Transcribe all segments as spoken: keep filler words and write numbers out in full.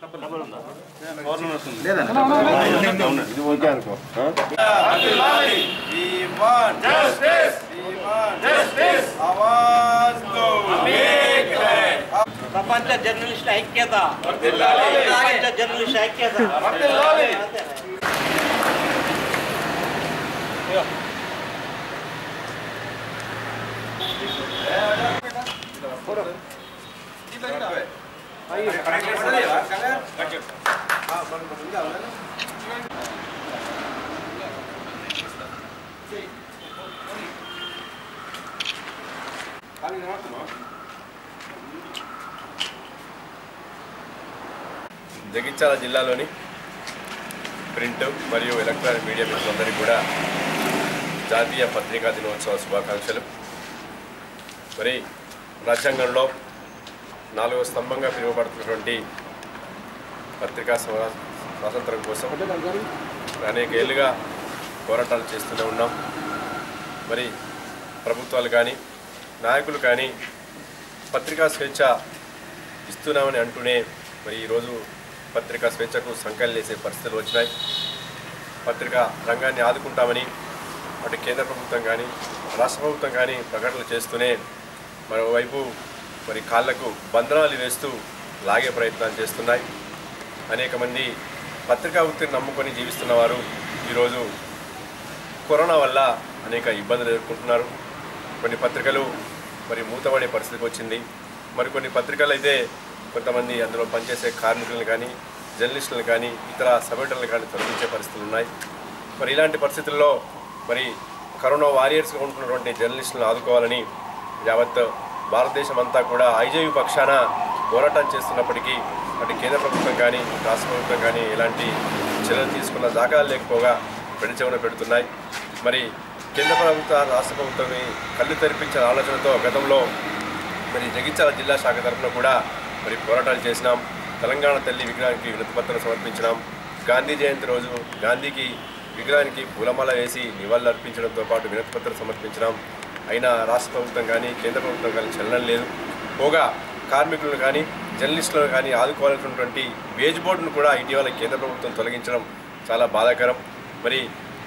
ప్రపంచ జర్నలిస్టుల ఐక్యత ప్రపంచ జర్నలిస్టుల ఐక్యత జగిత్యాల జిల్లాలోని ప్రింట్ మరియు ఎలక్ట్రానిక్ మీడియా మిత్రులందరికీ కూడా జాతీయ పత్రికా దినోత్సవ శుభాకాంక్షలు. మరి రాజ్యాంగంలో నాలుగో స్తంభంగా పిలువబడుతున్నటువంటి పత్రికా స్వాతంత్రం కోసం అనేక ఏళ్ళుగా పోరాటాలు చేస్తూనే ఉన్నాం. మరి ప్రభుత్వాలు కానీ నాయకులు కానీ పత్రికా స్వేచ్ఛ ఇస్తున్నామని అంటూనే మరి ఈరోజు పత్రికా స్వేచ్ఛకు సంఖ్యలు వేసే పరిస్థితులు వచ్చినాయి. పత్రికా రంగాన్ని ఆదుకుంటామని అటు కేంద్ర ప్రభుత్వం కానీ రాష్ట్ర ప్రభుత్వం కానీ ప్రకటనలు చేస్తూనే మరోవైపు మరి కాళ్లకు బంధనాలు వేస్తూ లాగే ప్రయత్నాలు చేస్తున్నాయి. అనేక మంది పత్రికా వృత్తిని నమ్ముకొని జీవిస్తున్న వారు ఈరోజు కరోనా వల్ల అనేక ఇబ్బందులు ఎదుర్కొంటున్నారు. కొన్ని పత్రికలు మరి మూతపడే పరిస్థితికి వచ్చింది. మరికొన్ని పత్రికలు అయితే కొంతమంది అందులో పనిచేసే కార్మికులను కానీ జర్నలిస్టులను కానీ ఇతర సబ్-ఎడిటర్లను కానీ తొలగించే పరిస్థితులు ఉన్నాయి. మరి ఇలాంటి పరిస్థితుల్లో మరి కరోనా వారియర్స్గా ఉంటున్నటువంటి జర్నలిస్టులను ఆదుకోవాలని యావత్ భారతదేశం అంతా కూడా ఐజేయు పక్షాన పోరాటం చేస్తున్నప్పటికీ అటు కేంద్ర ప్రభుత్వం కానీ రాష్ట్ర ప్రభుత్వం కానీ ఎలాంటి చర్యలు తీసుకున్న దాఖలాలు లేకపోగా పెడచెవిన పెడుతున్నాయి. మరి కేంద్ర ప్రభుత్వ రాష్ట్ర ప్రభుత్వం కళ్ళు తెరిపించిన ఆలోచనతో గతంలో మరి జగిత్యాల జిల్లా శాఖ తరఫున కూడా మరి పోరాటాలు చేసినాం. తెలంగాణ తల్లి విగ్రహానికి వినతిపత్రం సమర్పించినాం. గాంధీ జయంతి రోజు గాంధీకి విగ్రహానికి పూలమాల వేసి నివాళులు అర్పించడంతో పాటు వినతిపత్రం సమర్పించినాం. అయినా రాష్ట్ర ప్రభుత్వం కానీ కేంద్ర ప్రభుత్వం కానీ చలనం లేదు. పోగా కార్మికులను కానీ జర్నలిస్టులను కానీ ఆదుకోవాల్సినటువంటి వేజ్ బోర్డును కూడా ఇటీవల కేంద్ర ప్రభుత్వం తొలగించడం చాలా బాధాకరం. మరి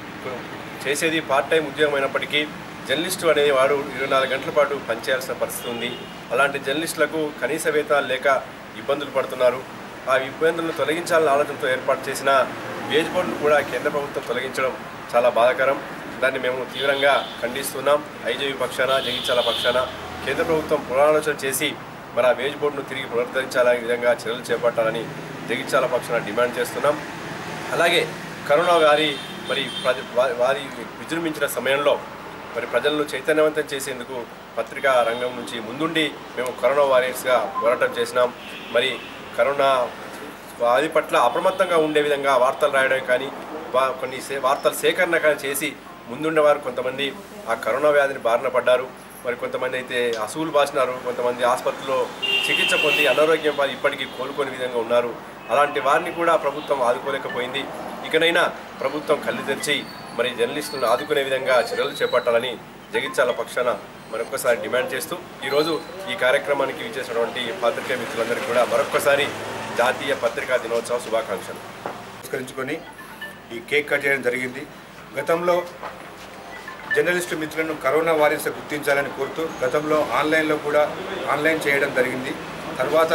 చేసేది పార్ట్ టైం ఉద్యోగం అయినప్పటికీ జర్నలిస్టు అనేవాడు ఇరవై నాలుగు గంటల పాటు పనిచేయాల్సిన పరిస్థితి ఉంది. అలాంటి జర్నలిస్టులకు కనీస వేతనాలు లేక ఇబ్బందులు పడుతున్నారు. ఆ ఇబ్బందులను తొలగించాలని ఆలోచనతో ఏర్పాటు చేసిన వేజ్ బోర్డును కూడా కేంద్ర ప్రభుత్వం తొలగించడం చాలా బాధాకరం. దాన్ని మేము తీవ్రంగా ఖండిస్తున్నాం. ఐజేయు పక్షాన జగిత్యాల పక్షాన కేంద్ర ప్రభుత్వం పునరాలోచన చేసి మరి ఆ వేజ్ బోర్డును తిరిగి పునరుద్ధరించాలనే విధంగా చర్యలు చేపట్టాలని జగిత్యాల పక్షాన డిమాండ్ చేస్తున్నాం. అలాగే కరోనా వారి మరి వారి విజృంభించిన సమయంలో మరి ప్రజలను చైతన్యవంతం చేసేందుకు పత్రికా రంగం నుంచి ముందుండి మేము కరోనా వారియర్స్గా పోరాటం చేసినాం. మరి కరోనా వారి పట్ల అప్రమత్తంగా ఉండే విధంగా వార్తలు రాయడం కానీ కొన్ని వార్తల సేకరణ కానీ చేసి ముందుండేవారు కొంతమంది ఆ కరోనా వ్యాధిని బారిన పడ్డారు. మరి కొంతమంది అయితే అసూలు బాసినారు. కొంతమంది ఆసుపత్రిలో చికిత్స పొంది అనారోగ్యం పాలు ఇప్పటికీ కోలుకోని విధంగా ఉన్నారు. అలాంటి వారిని కూడా ప్రభుత్వం ఆదుకోలేకపోయింది. ఇకనైనా ప్రభుత్వం కళ్ళు తెరిచి మరి జర్నలిస్టులను ఆదుకునే విధంగా చర్యలు చేపట్టాలని జగిత్యాల పక్షాన మరొకసారి డిమాండ్ చేస్తూ ఈరోజు ఈ కార్యక్రమానికి విచ్చేసినటువంటి పత్రికా మిత్రులందరికీ కూడా మరొకసారి జాతీయ పత్రికా దినోత్సవ శుభాకాంక్షలు పురస్కరించుకొని ఈ కేక్ కట్ చేయడం జరిగింది. గతంలో జర్నలిస్టు మిత్రులను కరోనా వారియర్స్ గుర్తించాలని కోరుతూ గతంలో ఆన్లైన్లో కూడా ఆన్లైన్ చేయడం జరిగింది. తర్వాత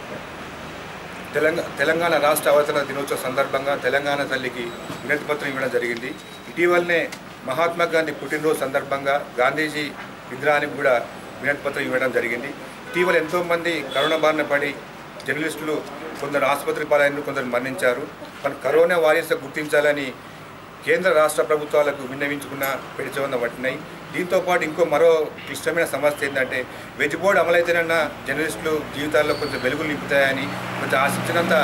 తెలంగాణ తెలంగాణ రాష్ట్ర అవతరణ దినోత్సవ సందర్భంగా తెలంగాణ తల్లికి వినతి పత్రం ఇవ్వడం జరిగింది. ఇటీవలనే మహాత్మా గాంధీ పుట్టినరోజు సందర్భంగా గాంధీజీ విగ్రహానికి కూడా వినతి పత్రం ఇవ్వడం జరిగింది. ఇటీవల ఎంతోమంది కరోనా బారిన పడి జర్నలిస్టులు కొందరు ఆసుపత్రి పాలైన కొందరు మరణించారు. మన కరోనా వారియర్స్ గుర్తించాలని కేంద్ర రాష్ట్ర ప్రభుత్వాలకు విన్నవించుకున్న పెడిచవన్న పట్టినాయి. దీంతోపాటు ఇంకో మరో క్లిష్టమైన సమస్య ఏంటంటే వెజ్ బోర్డు అమలైతేనన్నా జర్నలిస్టులు జీవితాల్లో కొంచెం వెలుగులు నింపుతాయని కొంచెం ఆశించినంత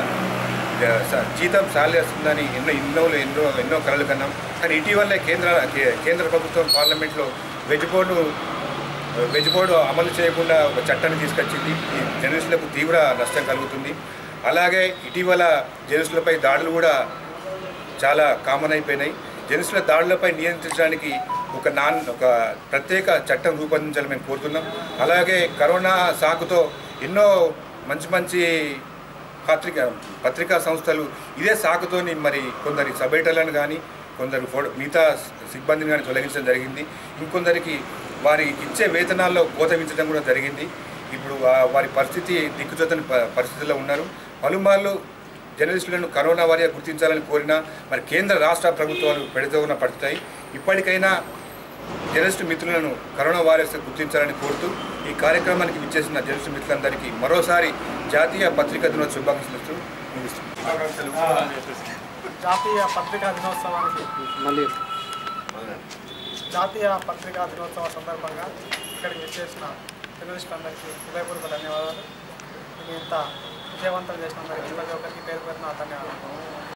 జీతం శాలరీ వస్తుందని ఎన్నో ఎన్నో ఎన్నో ఎన్నో కలలు కన్నాం. కానీ ఇటీవలే కేంద్ర కేంద్ర ప్రభుత్వం పార్లమెంట్లో వెజ్ బోర్డు వెజ్ బోర్డు అమలు చేయకుండా ఒక చట్టాన్ని తీసుకొచ్చింది. ఈ జర్నలిస్టులకు తీవ్ర నష్టం కలుగుతుంది. అలాగే ఇటీవల జర్నలిస్టులపై దాడులు కూడా చాలా కామన్ అయిపోయినాయి. జర్నలిస్టుల దాడులపై నియంత్రించడానికి ఒక నాన్ ఒక ప్రత్యేక చట్టం రూపొందించాలని మేము కోరుతున్నాం. అలాగే కరోనా సాకుతో ఎన్నో మంచి మంచి పత్రికా పత్రికా సంస్థలు ఇదే సాకుతోని మరి కొందరి సబ్-ఎడిటర్లను కానీ కొందరు ఫోటో మిగతా సిబ్బందిని కానీ తొలగించడం జరిగింది. ఇంకొందరికి వారి ఇచ్చే వేతనాల్లో కోత వించడం కూడా జరిగింది. ఇప్పుడు వారి పరిస్థితి దిక్కుచోతని పరిస్థితుల్లో ఉన్నారు. పలుమార్లు జర్నలిస్టులను కరోనా వారిగా గుర్తించాలని కోరినా మరి కేంద్ర రాష్ట్ర ప్రభుత్వాలు పెడతోన పడతాయి. ఇప్పటికైనా జర్నలిస్టు మిత్రులను కరోనా వారియర్స్ గుర్తించాలని కోరుతూ ఈ కార్యక్రమానికి విచ్చేసిన జర్నలిస్టు మిత్రులందరికీ మరోసారి జాతీయ పత్రికా దినోత్సవ శుభాకాంక్షలు ముగిస్తున్నాను. జాతీయ పత్రికా దినోత్సవానికి మళ్ళీ జాతీయ పత్రికా దినోత్సవ సందర్భంగా ఇక్కడికి విచ్చేసిన జర్నలిస్టులందరికీ హృదయపూర్వక ధన్యవాదాలు. ఇంత విజయవంతం చేసినందరికీ ప్రతి ఒక్కరికి పేరు పేరున ధన్యవాదాలు.